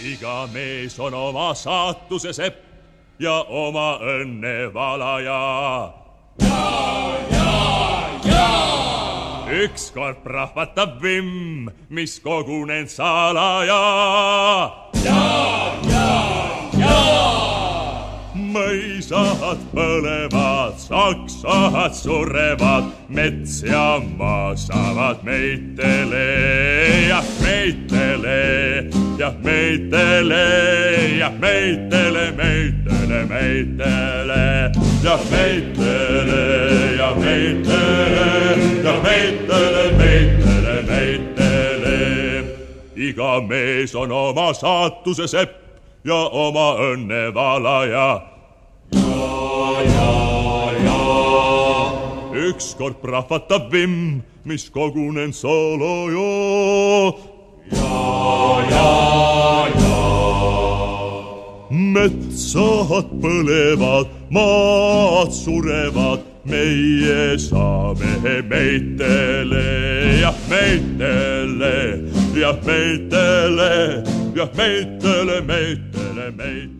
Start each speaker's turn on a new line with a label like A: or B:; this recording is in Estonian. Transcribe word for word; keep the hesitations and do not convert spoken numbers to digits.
A: iga mees on oma saatuse sepp ja oma õnne valaja.
B: Ja, ja, ja!
A: Ükskord prahvatab vimm, mis kogunen salaja.
B: Ja, ja, ja!
A: Mõisad põlevad, saksad surevad, mets ja maa saavad meitele, jah meitele, jah meitele, jah meitele, meitele, meitele, jah meitele, jah meitele, jah meitele, meitele, meitele. Iga mees on oma saatuse sepp ja oma õnne valaja.
B: Ja, ja, ja!
A: Ükskord prahvatab vimm, mis kogunen salaja.
B: Ja, ja, ja!
A: Metsad põlevad, maad surevad, meie saame meitele, jah meitele, jah meitele, jah meitele, meitele, meitele.